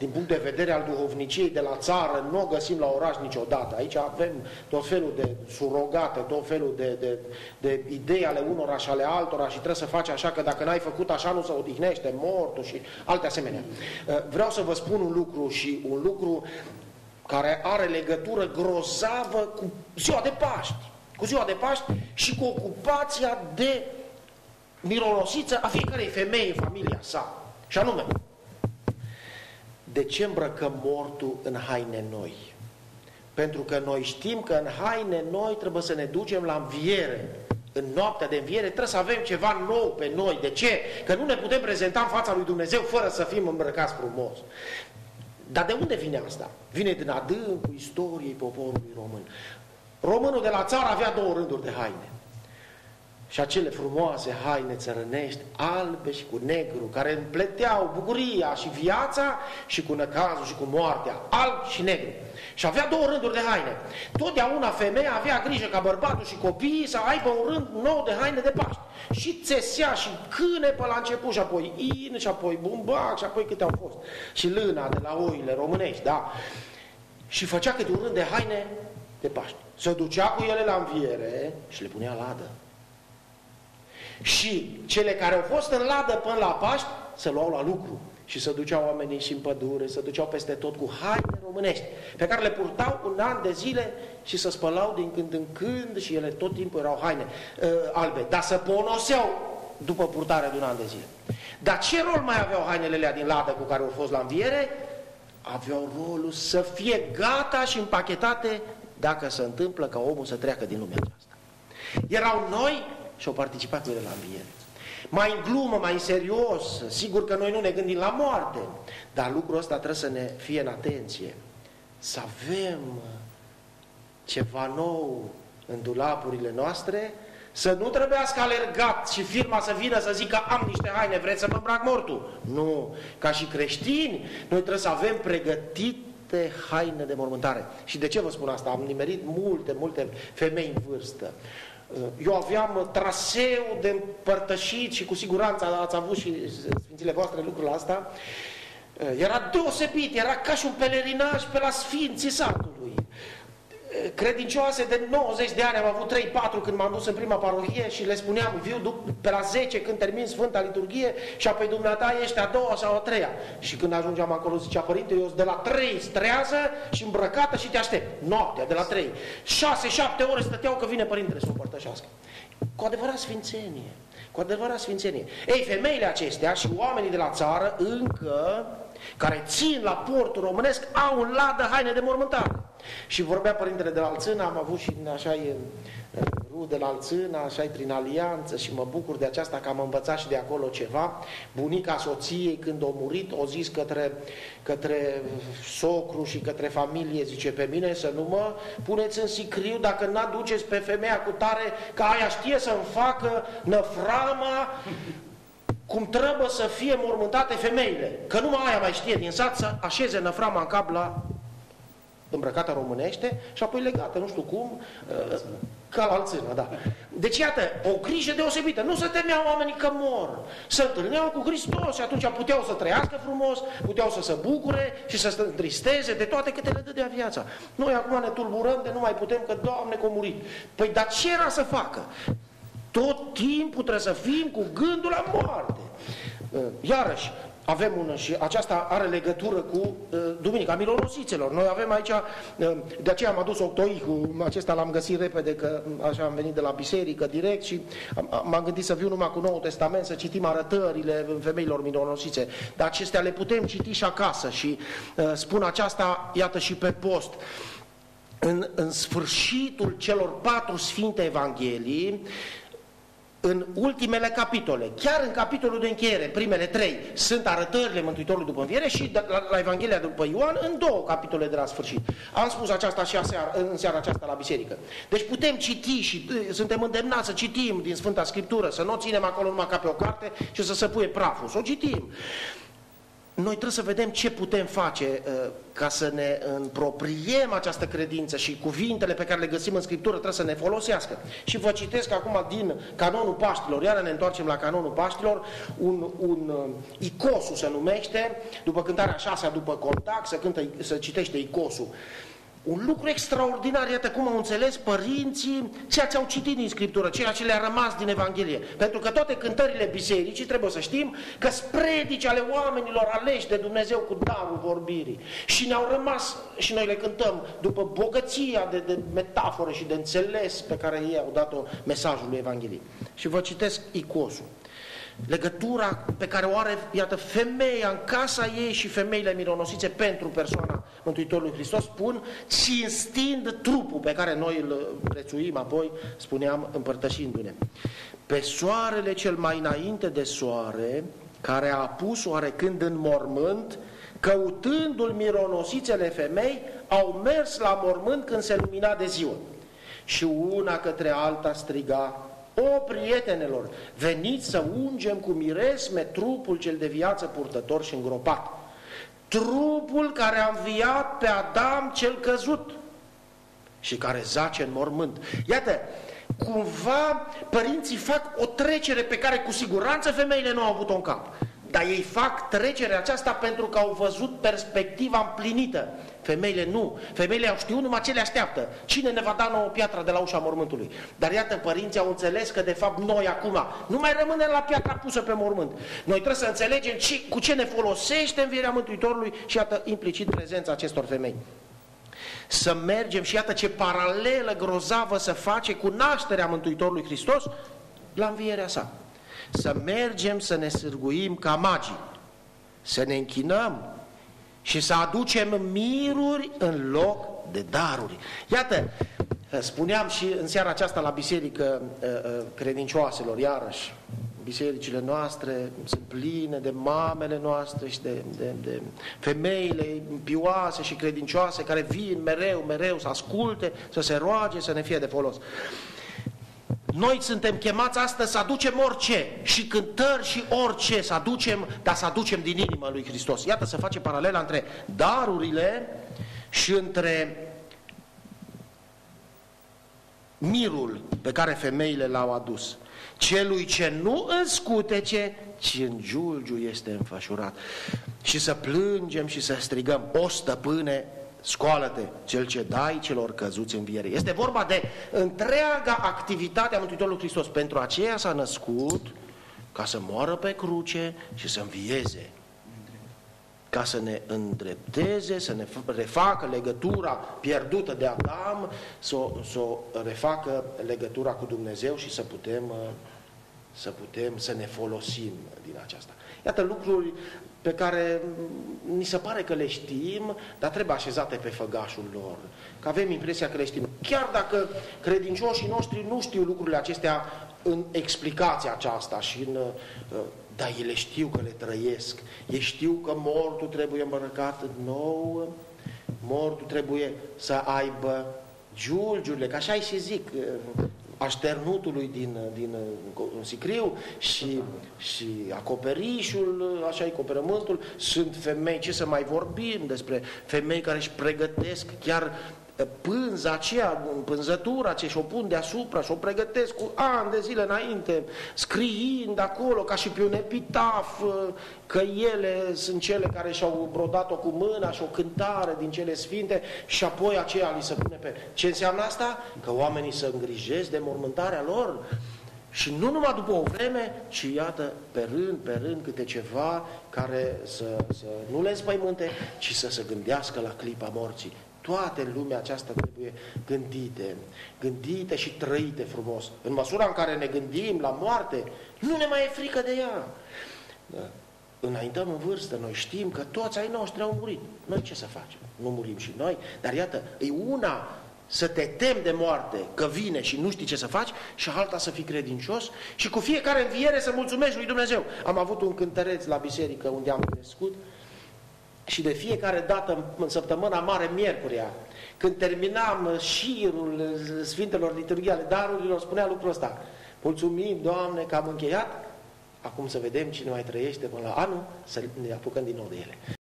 din punct de vedere al duhovniciei de la țară, nu o găsim la oraș niciodată. Aici avem tot felul de surogate, tot felul de idei ale unora și ale altora și trebuie să faci așa, că dacă n-ai făcut așa nu se odihnește mortul și alte asemenea. Vreau să vă spun un lucru, și un lucru care are legătură grozavă cu ziua de Paști. Cu ziua de Paști și cu ocupația de mironosiță a fiecarei femei în familia sa. Și anume, de ce îmbrăcăm mortul în haine noi? Pentru că noi știm că în haine noi trebuie să ne ducem la înviere. În noaptea de înviere trebuie să avem ceva nou pe noi. De ce? Că nu ne putem prezenta în fața lui Dumnezeu fără să fim îmbrăcați frumos. Dar de unde vine asta? Vine din adâncul istoriei poporului român. Românul de la țară avea două rânduri de haine. Și acele frumoase haine țărănești, albe și cu negru, care împleteau bucuria și viața și cu năcazul și cu moartea, alb și negru. Și avea două rânduri de haine. Totdeauna femeia avea grijă ca bărbatul și copiii să aibă un rând nou de haine de Paști. Și țesea și câne pe la început, și apoi in, și apoi bumbac, și apoi câte au fost. Și lâna de la oile românești, da. Și făcea câte un rând de haine de Paști. Se ducea cu ele la înviere și le punea ladă. Și cele care au fost în ladă până la Paști se luau la lucru și se duceau oamenii și în pădure, se duceau peste tot cu haine românești pe care le purtau un an de zile și se spălau din când în când și ele tot timpul erau haine albe, dar se ponoseau după purtarea de un an de zile. Dar ce rol mai aveau hainele alea din ladă cu care au fost la înviere? Aveau rolul să fie gata și împachetate dacă se întâmplă ca omul să treacă din lumea aceasta. Erau noi și au participat cu ele la înviere. Mai în glumă, mai în serios, sigur că noi nu ne gândim la moarte, dar lucrul ăsta trebuie să ne fie în atenție. Să avem ceva nou în dulapurile noastre, să nu trebuiască alergat și firma să vină să zică am niște haine, vreți să mă îmbrac mortul? Nu, ca și creștini, noi trebuie să avem pregătite haine de mormântare. Și de ce vă spun asta? Am nimerit multe femei în vârstă. Eu aveam traseu de împărtășit și cu siguranță ați avut și sfințile voastre lucrul ăsta. Era deosebit, era ca și un pelerinaj pe la sfinții satului. Credincioase de 90 de ani, am avut 3-4 când m-am dus în prima parohie și le spuneam, viu pe la 10 când termin Sfânta Liturghie și apoi dumneata ești a doua sau a treia. Și când ajungeam acolo zicea, părinte, eu sunt de la 3 strează și îmbrăcată și te aștept. Noaptea, de la 3. 6-7 ore stăteau că vine părintele să o părtășească. Cu adevărat sfințenie. Cu adevărat sfințenie. Ei, femeile acestea și oamenii de la țară încă, care țin la portul românesc, au în ladă haine de mormântare. Și vorbea părintele de la Alțâna, am avut și așa rude la Alțâna, așa prin alianță și mă bucur de aceasta că am învățat și de acolo ceva. Bunica soției, când a murit, o zis către socru și către familie, zice, pe mine să nu mă puneți în sicriu dacă n-aduceți pe femeia cu tare, că aia știe să-mi facă năframa cum trebuie să fie mormântate femeile, că numai aia mai știe din sat să așeze năframa în cap la îmbrăcată românește și apoi legată, nu știu cum, ca la Alțână, da. Deci, iată, o grijă deosebită. Nu se temeau oamenii că mor. Se întâlneau cu Hristos și atunci puteau să trăiască frumos, puteau să se bucure și să se întristeze de toate câte le dădea viața. Noi acum ne tulburăm de nu mai putem că, Doamne, că a murit. Păi, dar ce era să facă? Tot timpul trebuie să fim cu gândul la moarte. Iarăși, avem una și aceasta are legătură cu Duminica Mironosiților. Noi avem aici, de aceea am adus octoicul, acesta l-am găsit repede, că așa am venit de la biserică direct și m-am gândit să viu numai cu Noul Testament, să citim arătările femeilor mironosițe. Dar acestea le putem citi și acasă și spun aceasta, iată, și pe post. În sfârșitul celor 4 Sfinte Evanghelii, în ultimele capitole, chiar în capitolul de încheiere, primele 3, sunt arătările Mântuitorului după înviere și la Evanghelia după Ioan în 2 capitole de la sfârșit. Am spus aceasta și în seara aceasta la biserică. Deci putem citi și suntem îndemnați să citim din Sfânta Scriptură, să nu o ținem acolo numai ca pe o carte și să se puie praful, să o citim. noi trebuie să vedem ce putem face ca să ne împropriem această credință și cuvintele pe care le găsim în Scriptură trebuie să ne folosească. Și vă citesc acum din Canonul Paștilor, iar ne întoarcem la Canonul Paștilor, un Icosul se numește, după cântarea 6-a, după contact, se citește Icosul. Un lucru extraordinar, iată cum au înțeles părinții ceea ce au citit din Scriptură, ceea ce le-a rămas din Evanghelie. Pentru că toate cântările bisericii, trebuie să știm, că sunt predici ale oamenilor aleși de Dumnezeu cu darul vorbirii. Și ne-au rămas, și noi le cântăm, după bogăția de metaforă și de înțeles pe care ei au dat-o mesajului Evangheliei. Și vă citesc Icosul. Legătura pe care o are, iată, femeia în casa ei și femeile mironosițe pentru persoana Mântuitorului Hristos, spun, cinstind trupul pe care noi îl prețuim, apoi spuneam, împărtășindu-ne. Pe soarele cel mai înainte de soare, care a apus oarecând în mormânt, căutându-l mironosițele femei, au mers la mormânt când se lumina de ziua. Și una către alta striga: o, prietenelor, veniți să ungem cu miresme trupul cel de viață purtător și îngropat. Trupul care a înviat pe Adam cel căzut și care zace în mormânt. Iată, cumva părinții fac o trecere pe care cu siguranță femeile nu au avut-o în cap. Dar ei fac trecerea aceasta pentru că au văzut perspectiva împlinită. Femeile nu. Femeile au știut numai ce le așteaptă. Cine ne va da nouă piatra de la ușa mormântului? Dar iată, părinții au înțeles că de fapt noi acum nu mai rămânem la piatra pusă pe mormânt. Noi trebuie să înțelegem cu ce ne folosește învierea Mântuitorului și iată implicit prezența acestor femei. Să mergem și iată ce paralelă grozavă se face cu nașterea Mântuitorului Hristos la învierea sa. Să mergem să ne sârguim ca magii, să ne închinăm și să aducem miruri în loc de daruri. Iată, spuneam și în seara aceasta la biserică credincioaselor, iarăși, bisericile noastre sunt pline de mamele noastre și de femeile pioase și credincioase care vin mereu să asculte, să se roage, să ne fie de folos. Noi suntem chemați astăzi să aducem orice, și cântări și orice să aducem, dar să aducem din inimă lui Hristos. Iată, să face paralela între darurile și între mirul pe care femeile l-au adus. Celui ce nu în scutece, ci în giulgiu este înfășurat. Și să plângem și să strigăm: o, stăpâne, scoală-te, cel ce dai celor căzuți în viere. Este vorba de întreaga activitate a Mântuitorului Hristos. Pentru aceea s-a născut, ca să moară pe cruce și să învieze, ca să ne îndrepteze, să ne refacă legătura pierdută de Adam, să o refacă legătura cu Dumnezeu și să putem să ne folosim din aceasta. Iată lucruri pe care ni se pare că le știm, dar trebuie așezate pe făgașul lor. Că avem impresia că le știm. Chiar dacă credincioșii noștri nu știu lucrurile acestea în explicația aceasta și dar ei le știu că le trăiesc. Ei știu că mortul trebuie îmbrăcat în nou, mortul trebuie să aibă giulgiurile, că așa și zic, așternutului din sicriu și acoperișul, așa acoperimentul. Sunt femei, ce să mai vorbim despre femei care își pregătesc chiar pânza aceea, pânzătura ce și-o pun deasupra și-o pregătesc cu ani de zile înainte, scriind acolo ca și pe un epitaf că ele sunt cele care și-au brodat-o cu mâna și o cântare din cele sfinte și apoi aceea li se pune pe... Ce înseamnă asta? Că oamenii se îngrijesc de mormântarea lor. Și nu numai după o vreme, ci iată, pe rând, câte ceva care să nu le înspăimânte, ci să se gândească la clipa morții. Toate în lumea aceasta trebuie gândite și trăite frumos. În măsura în care ne gândim la moarte, nu ne mai e frică de ea. Înaintăm în vârstă, noi știm că toți ai noștri au murit. Noi ce să facem? Nu murim și noi? Dar iată, e una să te temi de moarte, că vine și nu știi ce să faci, și alta să fii credincios și cu fiecare înviere să mulțumești lui Dumnezeu. Am avut un cântăreț la biserică unde am crescut și de fiecare dată în săptămâna mare, miercurea, când terminam șirul Sfintelor Liturghii ale Darurilor, spunea lucrul ăsta: mulțumim, Doamne, că am încheiat acum să vedem cine mai trăiește până la anul, să ne apucăm din nou de ele.